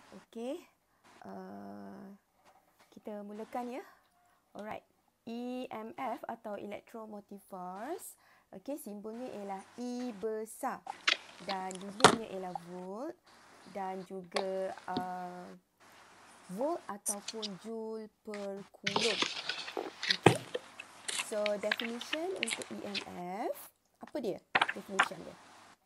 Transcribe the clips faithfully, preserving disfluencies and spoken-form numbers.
Okey, uh, kita mulakan ya. Alright, E M F atau electromotive force. Okey, simbolnya ialah E besar dan unitnya ialah volt dan juga uh, volt ataupun joule per coulomb. Okey, so definition untuk E M F, apa dia definition dia?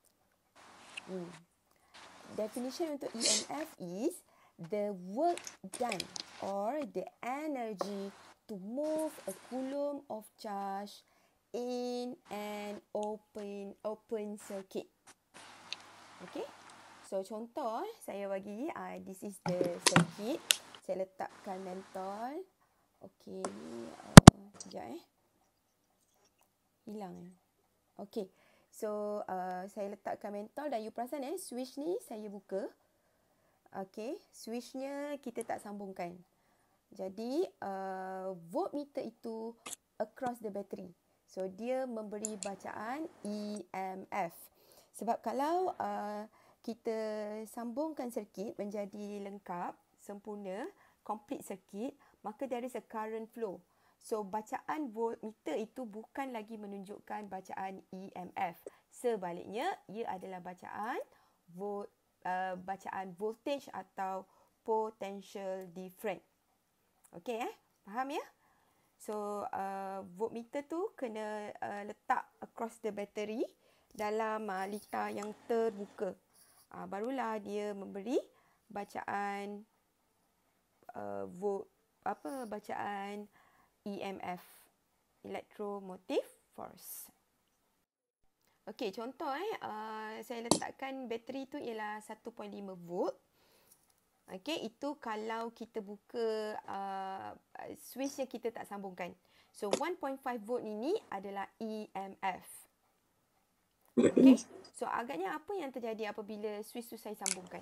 Hmm. Definition untuk E M F is the work done or the energy to move a coulomb of charge in an open open circuit. Okay. So contoh saya bagi, uh, this is the circuit. Saya letakkan mentol. Okay, ni uh, sekejap eh. Hilang. Okay. So, uh, saya letakkan mentol dan you perasan eh, switch ni saya buka. Okay, switchnya kita tak sambungkan. Jadi, uh, voltmeter itu across the battery. So, dia memberi bacaan E M F. Sebab kalau uh, kita sambungkan sirkuit menjadi lengkap, sempurna, complete circuit, maka there is a current flow. So, bacaan voltmeter itu bukan lagi menunjukkan bacaan E M F. Sebaliknya, ia adalah bacaan volt, uh, bacaan voltage atau potential difference. Okey eh? Faham ya? So, uh, voltmeter tu kena uh, letak across the battery dalam uh, litar yang terbuka. Uh, barulah dia memberi bacaan uh, volt, apa bacaan E M F, electromotive force. Okey, contoh eh, uh, saya letakkan bateri tu ialah satu perpuluhan lima volt. Okey, itu kalau kita buka uh, switch yang kita tak sambungkan. So, satu perpuluhan lima volt ini adalah E M F. Okey, so agaknya apa yang terjadi apabila switch tu saya sambungkan?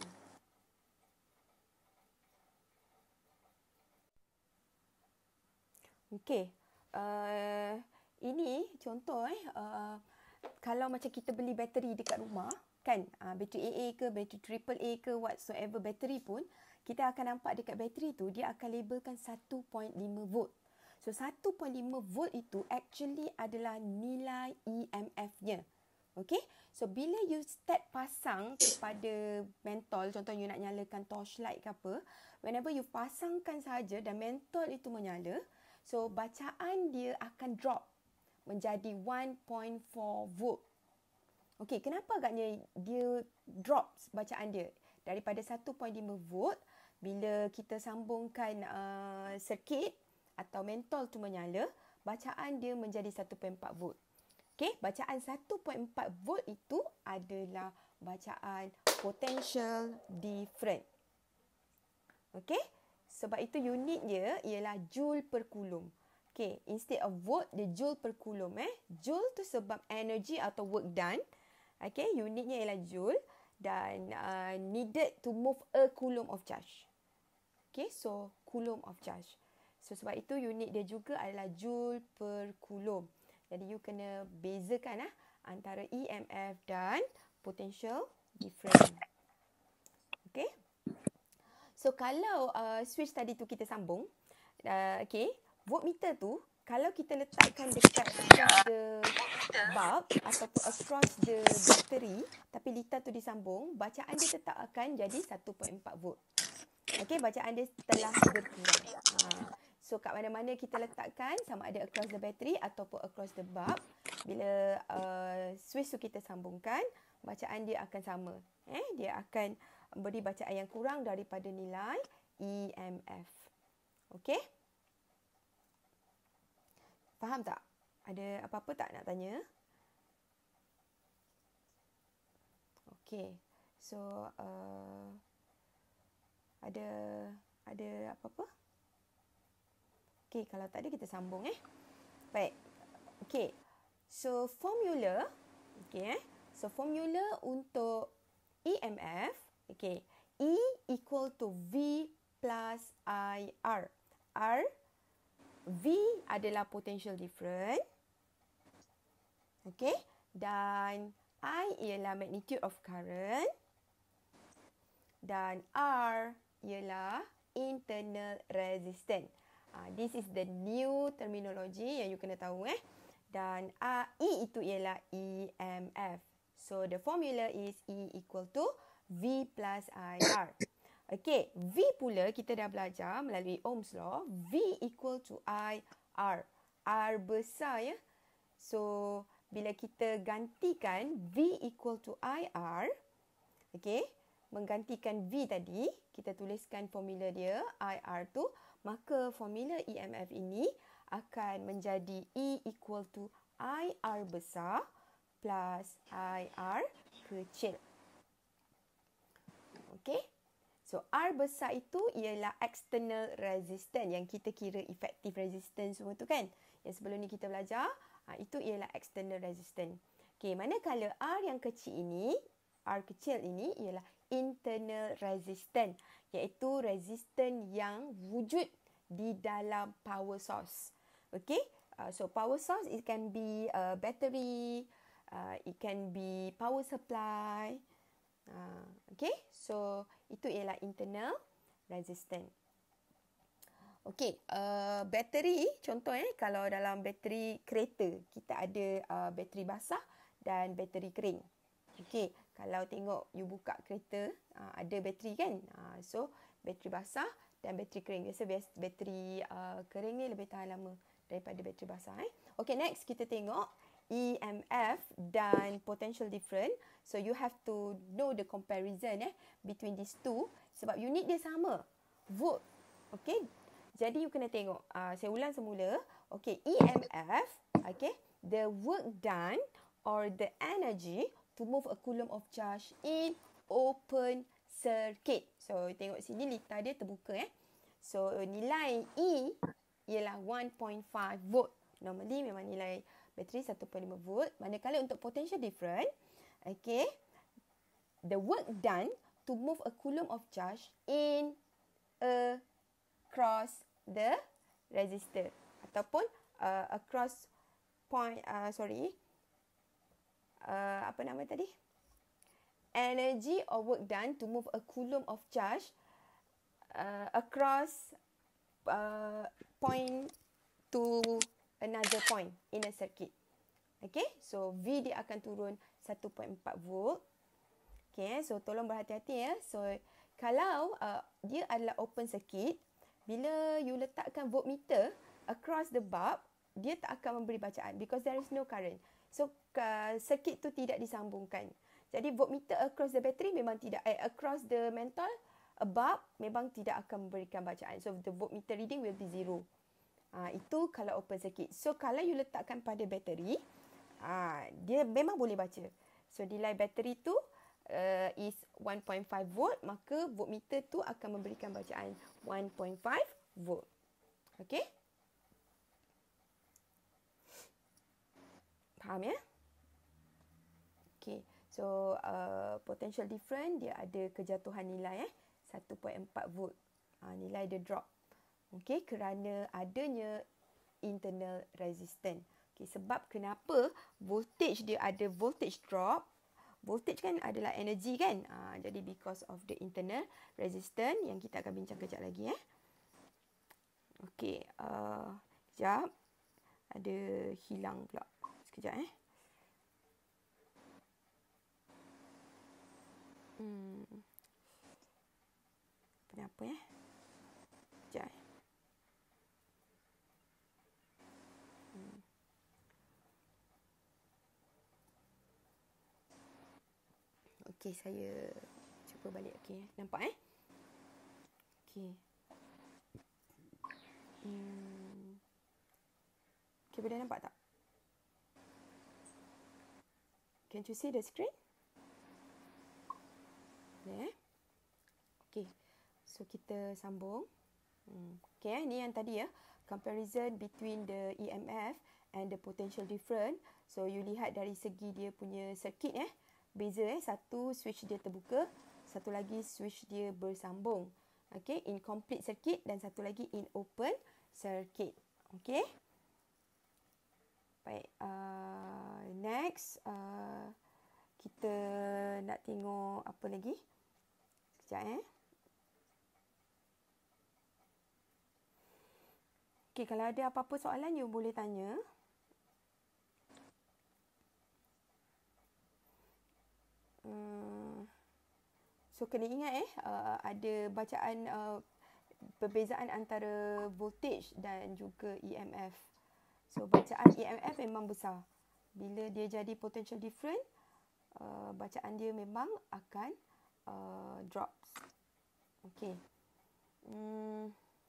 Okey, uh, ini contoh eh, uh, kalau macam kita beli bateri dekat rumah, kan, uh, bateri A A ke, bateri triple A ke, whatsoever bateri pun, kita akan nampak dekat bateri tu, dia akan labelkan satu perpuluhan lima volt. So, satu perpuluhan lima volt itu actually adalah nilai E M F-nya. Okey, so bila you start pasang kepada mentol, contoh you nak nyalakan torchlight ke apa, whenever you pasangkan saja dan mentol itu menyala, so, bacaan dia akan drop menjadi satu perpuluhan empat volt. Okey, kenapa agaknya dia drop bacaan dia? Daripada satu perpuluhan lima volt, bila kita sambungkan uh, sirkuit atau mentol tu menyala, bacaan dia menjadi satu perpuluhan empat volt. Okey, bacaan satu perpuluhan empat volt itu adalah bacaan potential difference. Okey? Sebab itu unit dia ialah joule per coulomb. Okay, instead of volt, dia joule per coulomb. Eh. Joule tu sebab energy atau work done. Okay, unitnya ialah joule dan uh, needed to move a coulomb of charge. Okay, so coulomb of charge. So, sebab itu unit dia juga adalah joule per coulomb. Jadi, you kena bezakan ah, antara E M F dan potential difference. Okay. So, kalau uh, switch tadi tu kita sambung, uh, okay, voltmeter tu, kalau kita letakkan dekat across the bulb ataupun across the battery, tapi litar tu disambung, bacaan dia tetap akan jadi satu perpuluhan empat volt. Okay, bacaan dia telah berkurang. Ha. So, kat mana-mana kita letakkan, sama ada across the battery ataupun across the bulb, bila uh, switch tu kita sambungkan, bacaan dia akan sama. Eh, dia akan beri bacaan yang kurang daripada nilai E M F. Okey? Faham tak? Ada apa-apa tak nak tanya? Okey. So, uh, ada ada apa-apa? Okey, kalau tak ada kita sambung eh. Baik. Okey. So, formula, okey eh. So, formula untuk E M F, okay, E equal to V plus I R. R, V adalah potential difference. Okay, dan I ialah magnitude of current. Dan R ialah internal resistance. Uh, this is the new terminology yang you kena tahu eh. Dan uh, E itu ialah E M F. So the formula is E equal to V plus I R. Okay, V pula kita dah belajar melalui Ohm's law. V equal to I R. R besar ya. So bila kita gantikan V equal to I R, okay, menggantikan V tadi, kita tuliskan formula dia I R tu, maka formula E M F ini akan menjadi E equal to I R besar plus I R kecil. Okay. So, R besar itu ialah external resistance yang kita kira effective resistance semua tu kan. Yang sebelum ni kita belajar, ha, itu ialah external resistance. Okay, manakala R yang kecil ini, R kecil ini ialah internal resistance, iaitu resistance yang wujud di dalam power source. Okay, uh, so power source it can be a battery, uh, it can be power supply. Uh, okay, so itu ialah internal resistance. Okay, uh, bateri contoh eh, kalau dalam bateri kereta kita ada uh, bateri basah dan bateri kering. Okay, kalau tengok you buka kereta uh, ada bateri kan, uh, so bateri basah dan bateri kering. Biasa biasa bateri uh, kering ni lebih tahan lama daripada bateri basah eh. Okay, next kita tengok E M F dan potential difference. So you have to know the comparison eh between these two sebab unit dia sama, volt. Okay, jadi you kena tengok. Uh, saya ulang semula. Okay, E M F, okay, the work done or the energy to move a coulomb of charge in open circuit. So tengok sini litar dia terbuka eh. So nilai E ialah one point five volt. Normally memang nilai bateri one point five volt. Manakala untuk potential difference, okay, the work done to move a coulomb of charge in across the resistor ataupun uh, across point, uh, sorry, uh, apa nama tadi? Energy or work done to move a coulomb of charge uh, across uh, point to another point in a circuit. Okay, so V dia akan turun one point four volt. Okay, so tolong berhati-hati ya. So kalau uh, dia adalah open circuit, bila you letakkan voltmeter across the bulb, dia tak akan memberi bacaan because there is no current. So uh, circuit tu tidak disambungkan. Jadi voltmeter across the battery memang tidak, eh, across the mental a bulb memang tidak akan memberikan bacaan. So the voltmeter reading will be zero. Uh, itu kalau open circuit. So kalau you letakkan pada bateri, uh, dia memang boleh baca. So nilai bateri tu uh, is one point five volt, maka voltmeter tu akan memberikan bacaan one point five volt. Okay? Faham ya? Okay. So uh, potential difference dia ada kejatuhan nilai eh one point four volt. Uh, nilai dia drop. Okay, kerana adanya internal resistance. Okay, sebab kenapa voltage dia ada voltage drop? Voltage kan adalah energy kan? Uh, jadi because of the internal resistance yang kita akan bincang kejap lagi eh. Okay, uh, sekejap. Ada hilang pula. Sekejap eh. Hmm. Kenapa eh? Sekejap eh. Hmm. Okey, saya cuba balik. Okey, nampak eh? Okey. Hmm. Okey, boleh nampak tak? Can you see the screen? Boleh eh? Okey. So kita sambung. Hmm. Okey, eh, ni yang tadi ya. Comparison between the E M F and the potential difference. So you lihat dari segi dia punya circuit eh. Beza eh, satu switch dia terbuka, satu lagi switch dia bersambung. Okey, in complete circuit dan satu lagi in open circuit. Okey. Baik, uh, next uh, kita nak tengok apa lagi? Sekejap eh. Okey, kalau ada apa-apa soalan, you boleh tanya. Hmm. So, kena ingat eh, uh, ada bacaan uh, perbezaan antara voltage dan juga E M F. So, bacaan E M F memang besar. Bila dia jadi potential different, uh, bacaan dia memang akan uh, drops. Okey. Hmm.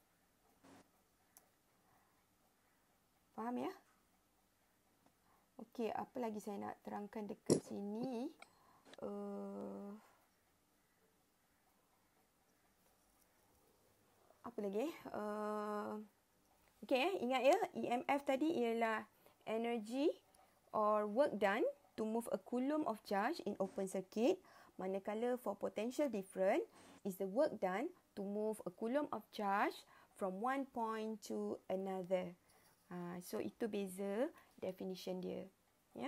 Faham ya? Okey, apa lagi saya nak terangkan dekat sini? Uh, apa lagi? Uh, Okey, eh, ingat ya, E M F tadi ialah energy or work done to move a coulomb of charge in open circuit. Manakala for potential different is the work done to move a coulomb of charge from one point to another. Ha, so itu beza definition dia. Ya.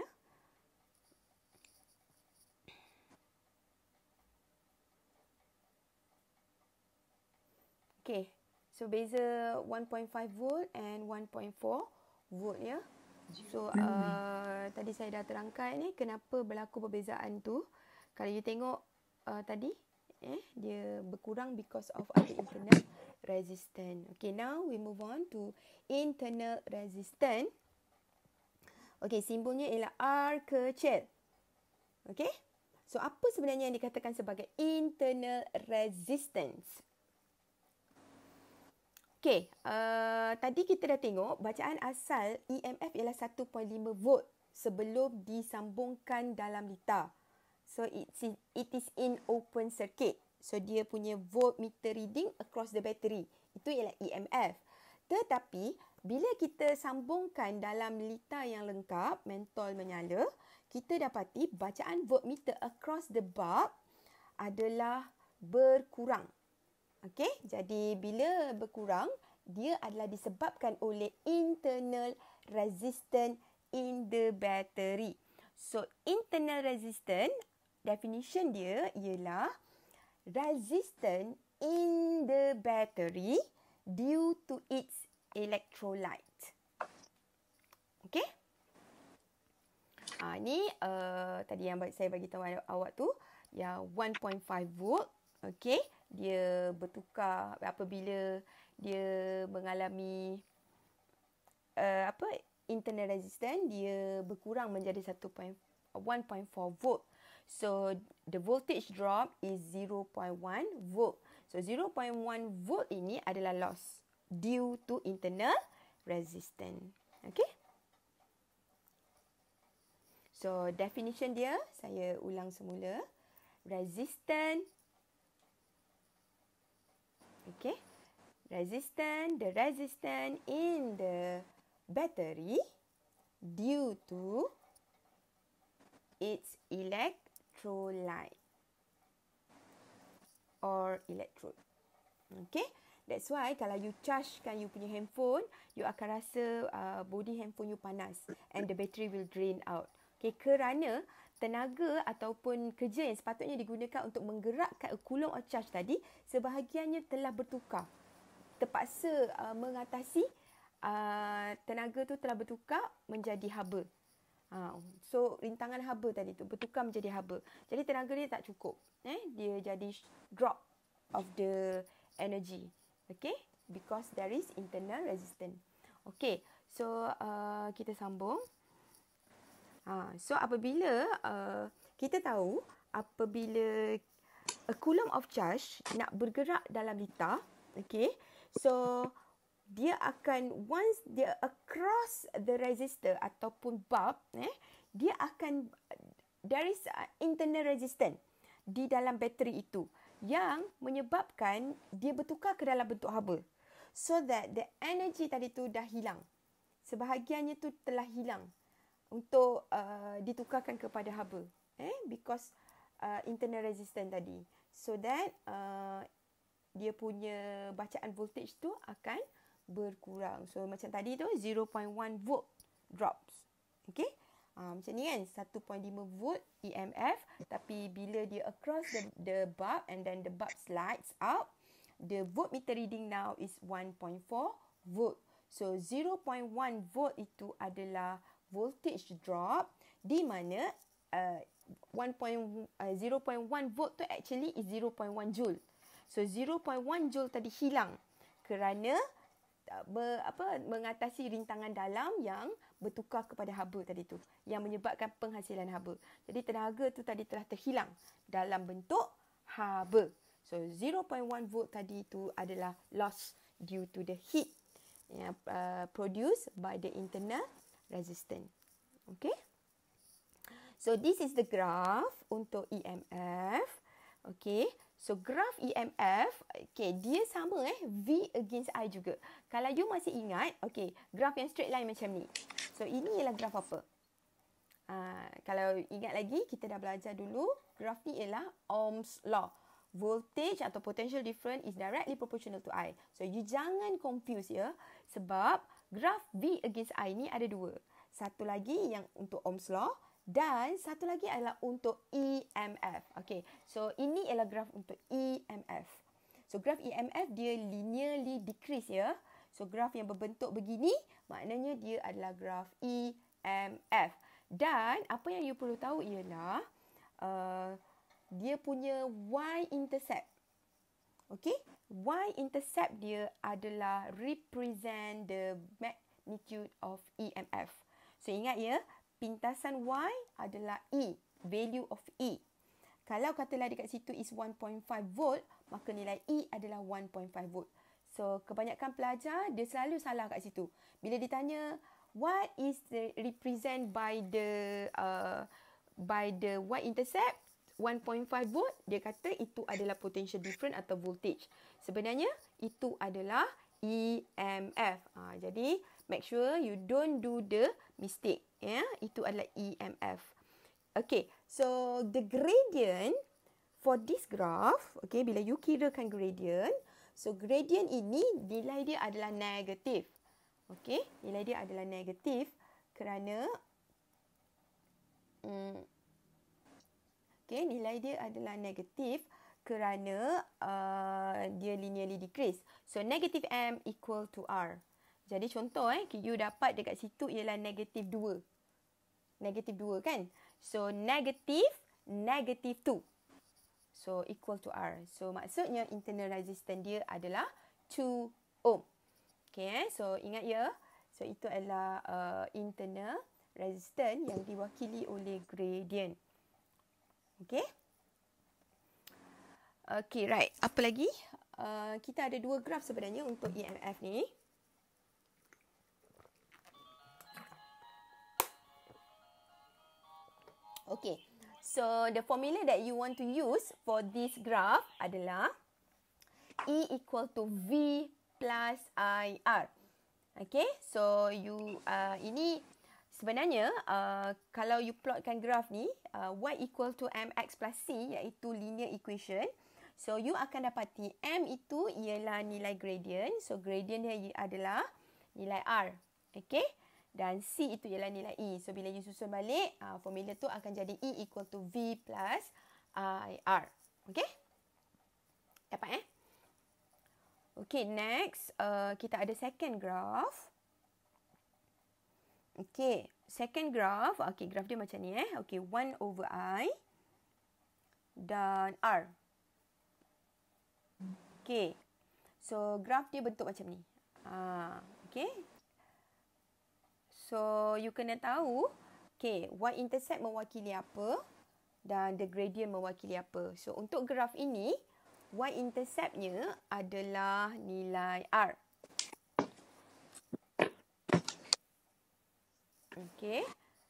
Okay. So beza one point five volt and one point four volt ya. So uh, tadi saya dah terangkan ni kenapa berlaku perbezaan tu. Kalau you tengok uh, tadi eh dia berkurang because of ada internal resistance. Okay, now we move on to internal resistance. Okay, simbolnya ialah R kecil. Okay. So apa sebenarnya yang dikatakan sebagai internal resistance? Okay, uh, tadi kita dah tengok bacaan asal E M F ialah one point five volt sebelum disambungkan dalam litar. So it, it is in open circuit. So dia punya voltmeter reading across the battery. Itu ialah E M F. Tetapi bila kita sambungkan dalam litar yang lengkap, mentol menyala, kita dapati bacaan voltmeter across the bulb adalah berkurang. Okey, jadi bila berkurang, dia adalah disebabkan oleh internal resistance in the battery. So, internal resistance, definition dia ialah resistance in the battery due to its electrolyte. Okey? Ha, ni uh, tadi yang saya bagi tahu awak tu, yang one point five volt. Okey, dia bertukar apabila dia mengalami uh, apa internal resistance, dia berkurang menjadi one point four volt. So the voltage drop is zero point one volt. So zero point one volt ini adalah loss due to internal resistance. Okey. So definition dia saya ulang semula. Resistance. Okay, resistance, the resistance in the battery due to its electrolyte or electrode. Okay, that's why kalau you chargekan you punya handphone, you akan rasa uh, body handphone you panas and the battery will drain out. Okay, kerana tenaga ataupun kerja yang sepatutnya digunakan untuk menggerakkan a coulomb of charge tadi, sebahagiannya telah bertukar. Terpaksa uh, mengatasi uh, tenaga tu telah bertukar menjadi haba. Uh, so, rintangan haba tadi tu bertukar menjadi haba. Jadi, tenaga dia tak cukup. Eh? Dia jadi drop of the energy. Okay? Because there is internal resistance. Okay. So, uh, kita sambung. Ha, so apabila uh, kita tahu apabila a coulomb of charge nak bergerak dalam litar, okay, so dia akan once dia across the resistor ataupun bulb, eh, dia akan there is internal resistance di dalam bateri itu yang menyebabkan dia bertukar ke dalam bentuk haba, so that the energy tadi tu dah hilang, sebahagiannya tu telah hilang untuk uh, ditukarkan kepada haba, eh because uh, internal resistance tadi, so that uh, dia punya bacaan voltage tu akan berkurang. So macam tadi tu zero point one volt drops. Okay, uh, macam ni kan, one point five volt E M F, tapi bila dia across the, the bulb and then the bulb slides out, the voltmeter reading now is one point four volt. So zero point one volt itu adalah voltage drop, di mana uh, zero point one volt tu actually is zero point one joule. So zero point one joule tadi hilang kerana ber, apa, mengatasi rintangan dalam yang bertukar kepada haba tadi tu, yang menyebabkan penghasilan haba. Jadi tenaga tu tadi telah terhilang dalam bentuk haba. So zero point one volt tadi tu adalah loss due to the heat yang uh, produced by the internal resistance. Okay. So this is the graph untuk E M F. Okay. So graph E M F, okay, dia sama eh V against I juga. Kalau you masih ingat, okay, graph yang straight line macam ni. So ini ialah graph apa? Uh, kalau ingat lagi, kita dah belajar dulu, graph ni ialah Ohm's law. Voltage atau potential difference is directly proportional to I. So you jangan confuse ya, sebab graph V against I ni ada dua. Satu lagi yang untuk Ohm's law, dan satu lagi adalah untuk E M F. Okay, so ini ialah graf untuk E M F. So graf E M F dia linearly decrease ya. So graf yang berbentuk begini maknanya dia adalah graf E M F. Dan apa yang you perlu tahu ialah uh, dia punya y-intercept. Okay, y-intercept dia adalah represent the magnitude of E M F. So ingat ya, pintasan Y adalah E, value of E. Kalau katalah dekat situ is one point five volt, maka nilai E adalah one point five volt. So, kebanyakan pelajar, dia selalu salah kat situ. Bila ditanya, what is the represent by the uh, by the y-intercept, one point five volt, dia kata itu adalah potential difference atau voltage. Sebenarnya, itu adalah E M F. Ha, jadi, make sure you don't do the mistake. Ya, itu adalah E M F. Okay, so the gradient for this graph, okay, bila you kirakan gradient, so gradient ini nilai dia adalah negatif. Okay, nilai dia adalah negatif kerana hmm, okay, nilai dia adalah negatif kerana uh, dia linearly decrease. So negative M equal to R. Jadi contoh eh, you dapat dekat situ ialah negatif dua. Negatif dua kan? So negatif, negatif two. So equal to R. So maksudnya internal resistance dia adalah two ohm. Okay eh? So ingat ya. So itu adalah uh, internal resistance yang diwakili oleh gradient. Okay. Okay, right. Apa lagi? Uh, kita ada dua graf sebenarnya untuk E M F ni. Okay, so the formula that you want to use for this graph adalah E equal to V plus I R. Okay, so you uh, ini sebenarnya uh, kalau you plotkan graph ni, uh, Y equal to mx plus C iaitu linear equation. So you akan dapati M itu ialah nilai gradient. So gradient dia adalah nilai R. Okay. Dan C itu ialah nilai E. So, bila you susun balik, uh, formula tu akan jadi E equal to V plus I R. Okay? Dapat eh? Okay, next. Uh, kita ada second graph. Okay, second graph. Okay, graph dia macam ni eh. Okay, one over I dan R. Okay. So, graph dia bentuk macam ni. Uh, okay. So, you kena tahu, okay, y-intercept mewakili apa dan the gradient mewakili apa. So, untuk graf ini, y-interceptnya adalah nilai R. Okay.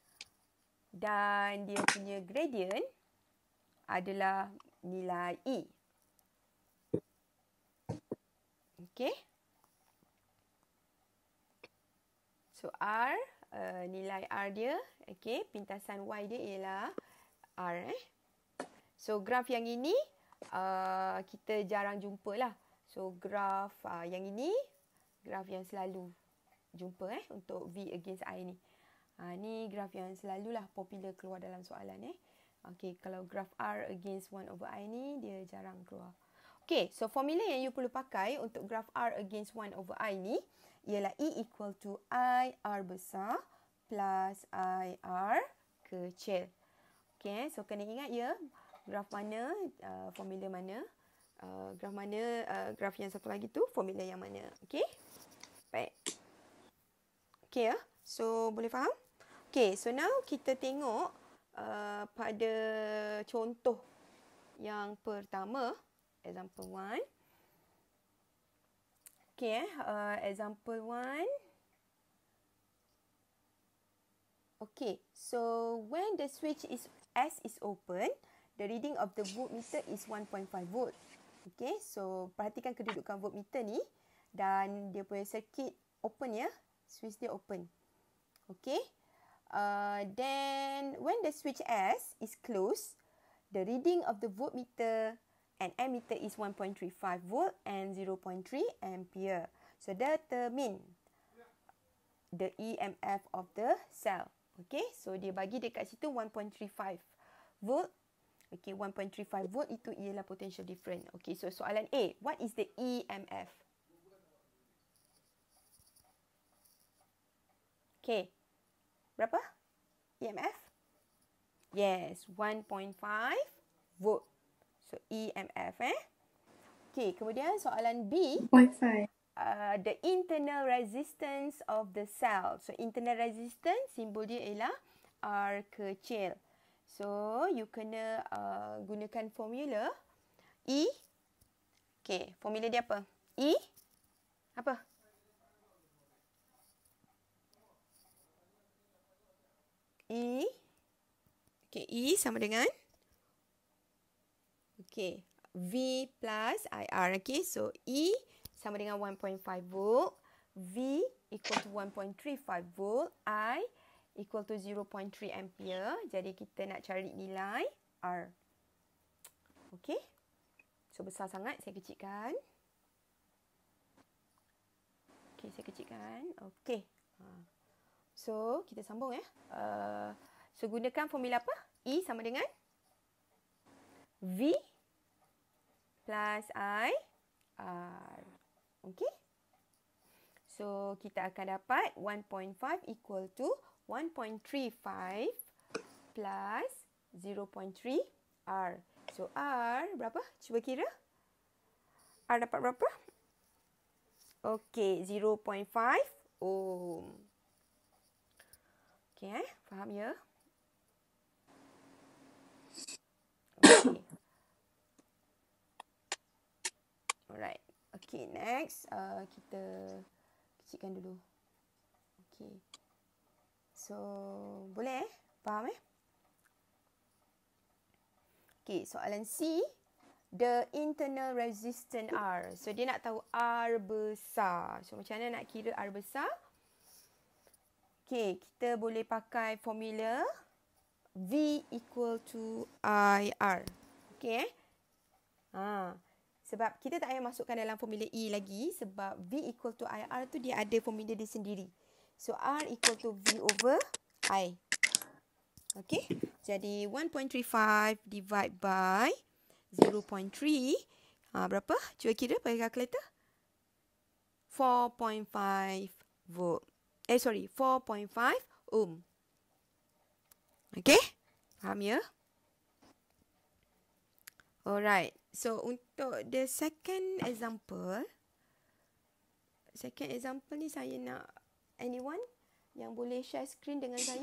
Dan dia punya gradient adalah nilai E. Okay. So, R, uh, nilai R dia, okay, pintasan Y dia ialah R. Eh. So, graf yang ini, uh, kita jarang jumpa lah. So, graf uh, yang ini, graf yang selalu jumpa eh, untuk V against I ni. Uh, ni graf yang selalulah popular keluar dalam soalan. Eh. Okay, kalau graf R against one over I ni, dia jarang keluar. Okay, so formula yang you perlu pakai untuk graf R against one over I ni, ialah E equal to I R besar plus I R kecil. Okay, so kena ingat ya, graf mana, uh, formula mana, uh, graf mana, uh, graf yang satu lagi tu, formula yang mana. Okay, baik. Okay ya, so boleh faham? Okay, so now kita tengok uh, pada contoh yang pertama, example one. Okay, uh, example one. Okay, so when the switch is S is open, the reading of the voltmeter is one point five volt. Okay, so perhatikan kedudukan voltmeter ni dan dia punya circuit open ya, switch dia open. Okay, uh, then when the switch S is closed, the reading of the voltmeter and ammeter is one point three five volt and zero point three ampere. So determine the E M F of the cell. Okay, so dia bagi dekat situ one point three five volt. Okay, one point three five volt itu ialah potential difference. Okay, so soalan A, what is the E M F? Okay, berapa E M F? Yes, one point five volt. So E M F eh. Okay, kemudian soalan B. one point five. Uh, the internal resistance of the cell. So internal resistance, simbol dia ialah R kecil. So you kena uh, gunakan formula E. Okay, formula dia apa? E apa? E. Okay, E sama dengan okay, V plus I R. Okay, so E sama dengan one point five volt, V equal to one point three five volt, I equal to zero point three ampere. Jadi kita nak cari nilai R. Okay. So besar sangat, saya kecilkan. Okay, saya kecilkan. Okay. So kita sambung ya. Uh, so gunakan formula apa? E sama dengan V plus I R. Okay. So, kita akan dapat one point five equal to one point three five plus zero point three R. So, R berapa? Cuba kira. R dapat berapa? Okay, zero point five ohm. Okay, eh? Faham ya? Okay. Alright. Okay, next uh, kita kecilkan dulu. Okay. So, boleh eh? Faham eh? Okay, soalan C. The internal resistance R. So, dia nak tahu R besar. So, macam mana nak kira R besar? Okay, kita boleh pakai formula V equal to I R. Okay eh? Haa. Sebab kita tak payah masukkan dalam formula E lagi. Sebab V equal to I R tu dia ada formula dia sendiri. So, R equal to V over I. Okay. Jadi, one point three five divide by zero point three. Ha, berapa? Cuba kira pakai kalkulator. four point five volt. Eh, sorry. four point five ohm. Okay. Faham ya? Alright. So, untuk the second example, second example ni saya nak anyone yang boleh share screen dengan saya?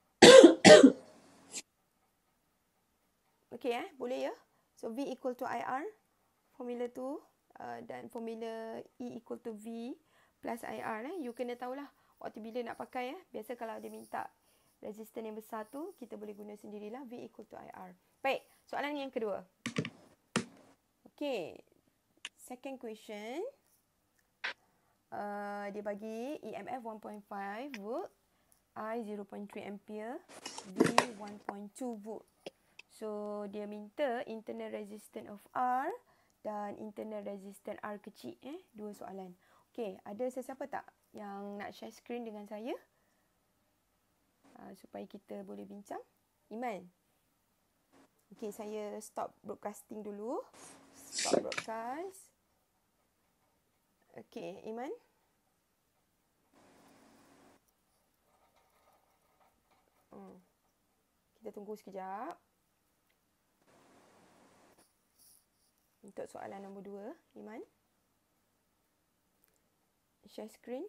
Okay eh, boleh ya? So, V equal to I R, formula tu, uh, dan formula E equal to V plus I R. Eh. You kena tahulah waktu bila nak pakai. Eh. Biasa kalau dia minta resistor yang besar tu, kita boleh guna sendirilah V equal to I R. Baik, soalan yang kedua. Okay, second question. Uh, dia bagi E M F one point five volt, I zero point three ampere, V one point two volt. So, dia minta internal resistance of R dan internal resistance R kecil. Eh, dua soalan. Okay, ada sesiapa tak yang nak share screen dengan saya? Uh, supaya kita boleh bincang. Iman? Okay, saya stop broadcasting dulu. Stop broadcast. Okay, Iman. Hmm. Kita tunggu sekejap. Untuk soalan nombor dua, Iman. Share screen.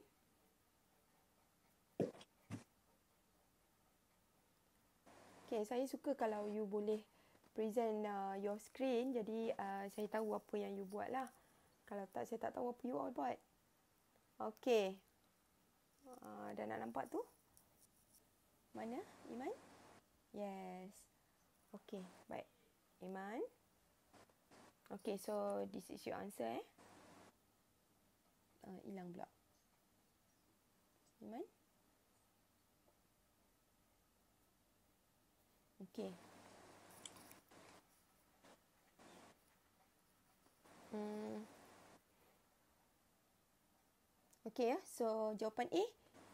Okay, saya suka kalau you boleh present uh, your screen. Jadi uh, saya tahu apa yang you buat lah. Kalau tak, saya tak tahu apa you all buat. Okay. Uh, dah nak nampak tu? Mana, Iman? Yes. Okay, baik. Iman. Okay, so this is your answer eh. Uh, hilang pula. Iman? Okay. Hmm. Okay ya, so jawapan A.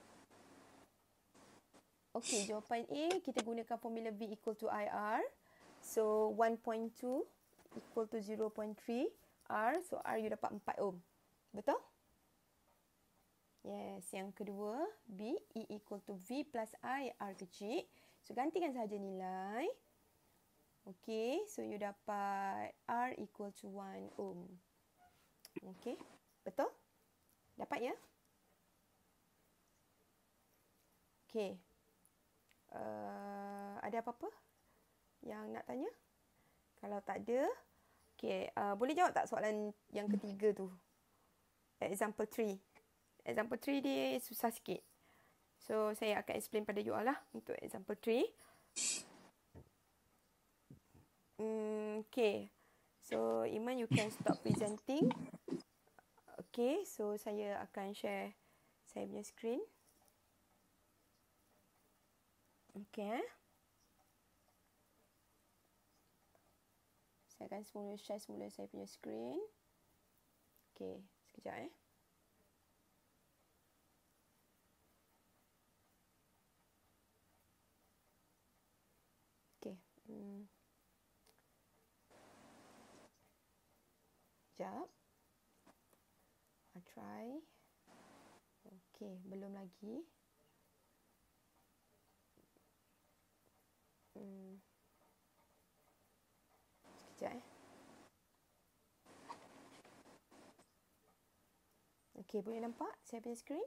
Okay, jawapan A, kita gunakan formula V equal to I R. So, one point two equal to zero point three R. So, R you dapat empat ohm. Betul? Yes, yang kedua, B, E equal to V plus I, R kecil. So, gantikan sahaja nilai. Okay, so you dapat R equal to one ohm. Okay, betul? Dapat ya? Okay. Uh, ada apa-apa yang nak tanya? Kalau tak ada, okay, uh, boleh jawab tak soalan yang ketiga tu? Example three. Example three dia susah sikit. So, saya akan explain pada you all lah untuk example three. Hmm, okay. So, Iman, you can stop presenting. Okay, so saya akan share saya punya screen. Okay. Saya akan semula share semula saya punya screen. Okay, sekejap eh. Okay. Hmm. Sekejap. I try. Okay, belum lagi. Hmm. Sekejap eh. Okay, boleh nampak saya punya screen?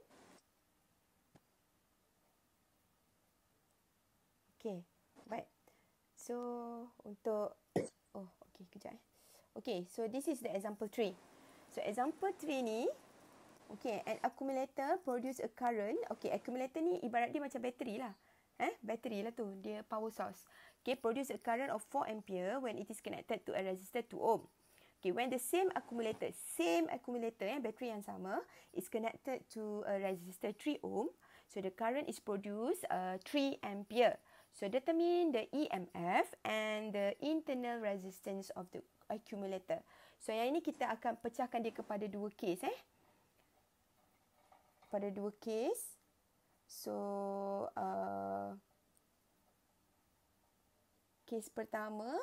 Okay, baik. So, untuk... Oh, okay, kejap eh. Okay, so this is the example three. So, example three ni, okay, an accumulator produce a current. Okay, accumulator ni ibarat dia macam bateri lah. Eh, bateri lah tu, dia power source. Okay, produce a current of four ampere when it is connected to a resistor two ohm. Okay, when the same accumulator, same accumulator, eh, bateri yang sama, is connected to a resistor three ohm, so the current is produced uh, three ampere. So, determine the E M F and the internal resistance of the accumulator. So, yang ini kita akan pecahkan dia kepada dua case. Eh. Pada dua case. So, uh, case pertama.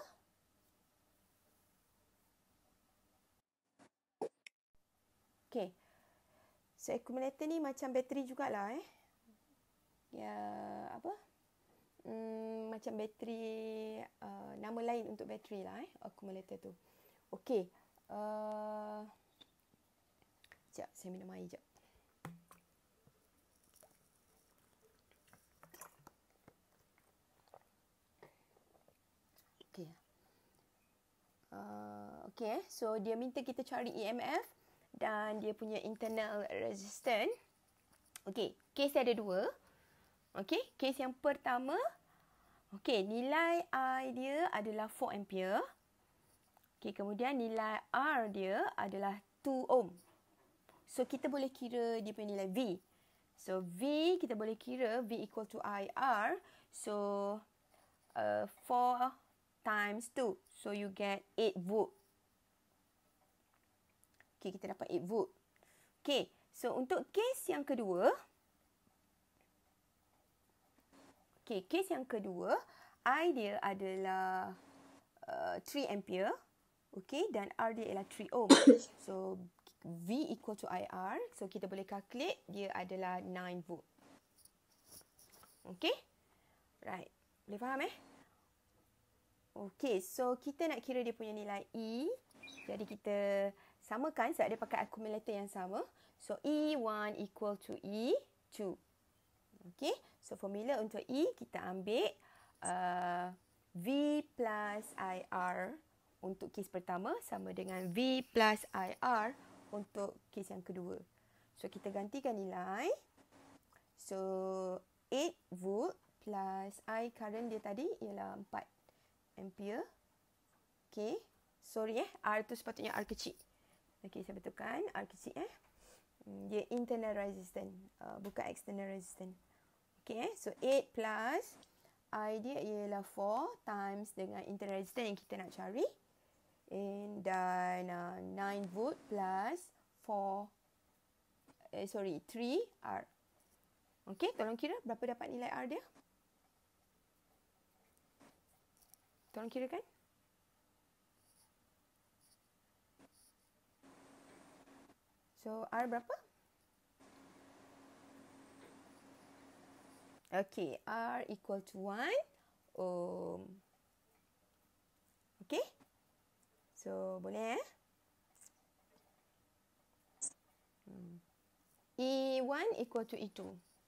Okay. So, accumulator ni macam bateri jugalah. Eh. Ya, apa? Hmm, macam bateri, uh, nama lain untuk bateri lah, eh, accumulator tu. Okey. Uh, sekejap, saya minum air sekejap. Okey. Uh, Okey, so dia minta kita cari E M F dan dia punya internal resistance. Okey, case dia ada dua. Okey, case yang pertama, okey, nilai I dia adalah four ampere. Okey, kemudian nilai R dia adalah two ohm. So, kita boleh kira dia punya nilai V. So, V kita boleh kira V equal to I R. So, uh, four times two. So, you get eight volt. Okey, kita dapat eight volt. Okey, so untuk case yang kedua, okay, case yang kedua, I dia adalah uh, three ampere. Okay, dan R dia adalah three ohm. So, V equal to I R. So, kita boleh calculate dia adalah nine volt. Okay. Right. Boleh faham eh? Okay, so kita nak kira dia punya nilai E. Jadi kita samakan sebab dia pakai accumulator yang sama. So E one equal to E two. Okay, so formula untuk E kita ambil uh, V plus I R untuk kes pertama sama dengan V plus I R untuk kes yang kedua. So kita gantikan nilai. So eight volt plus I current dia tadi ialah four ampere. Okay. Sorry eh. R tu sepatutnya R kecil. Okay, saya betulkan. R kecil eh. Dia internal resistance. Uh, bukan external resistance. Okay eh. So eight plus I dia ialah four times dengan internal resistance yang kita nak cari. And dan uh, nine volt plus four. Eh, sorry. three R. Okay. Tolong kira berapa dapat nilai R dia. Tolong kirakan. So, R berapa? Okay, R equal to one ohm. Okay. So, boleh eh? Hmm. E one equal to E two.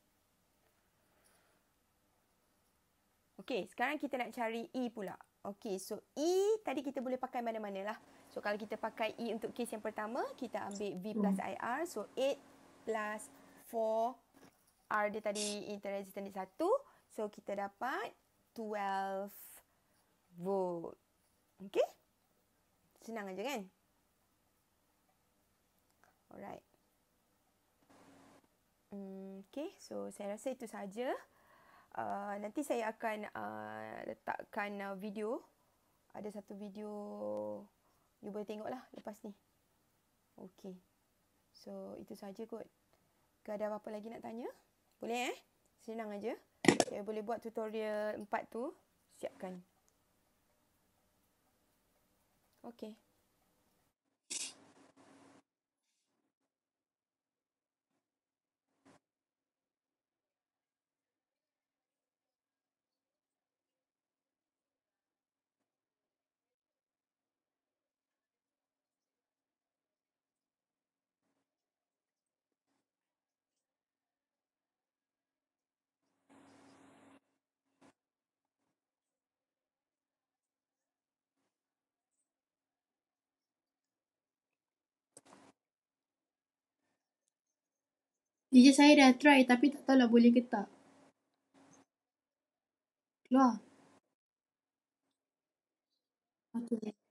Okay, sekarang kita nak cari E pula. Okay, so E tadi kita boleh pakai mana-mana lah. So, kalau kita pakai E untuk kes yang pertama, kita ambil V plus I R. So, eight plus four. R dia tadi internal resistance dia satu. So, kita dapat twelve volt. Okay? Senang aja kan? Alright. Hmm, okay, so saya rasa itu saja. Uh, nanti saya akan uh, letakkan uh, video. Ada satu video you boleh tengok lah lepas ni. Okay. So, itu saja kot. Ke ada apa-apa lagi nak tanya? Boleh eh? Senang aja. Saya boleh buat tutorial empat tu. Siapkan. Okay. Teacher saya dah try tapi tak tahulah boleh ke tak. Keluar. Okay.